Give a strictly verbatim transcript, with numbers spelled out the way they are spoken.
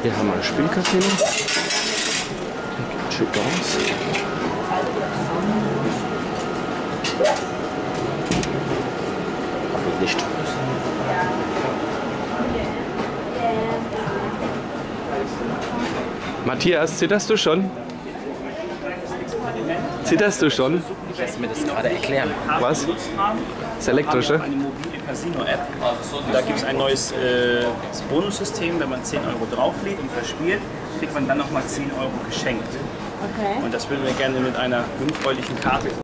Hier haben wir ein Spielcasino. Chicons. Aber nicht. Matthias, zitterst du schon? Zitterst du schon? Kannst du mir das gerade erklären? Was? Das elektrische? Eine mobile Casino-App. Da gibt es ein neues äh, Bonussystem. Wenn man zehn Euro drauflegt und verspielt, kriegt man dann nochmal zehn Euro geschenkt. Okay. Und das würden wir gerne mit einer jungfräulichen Karte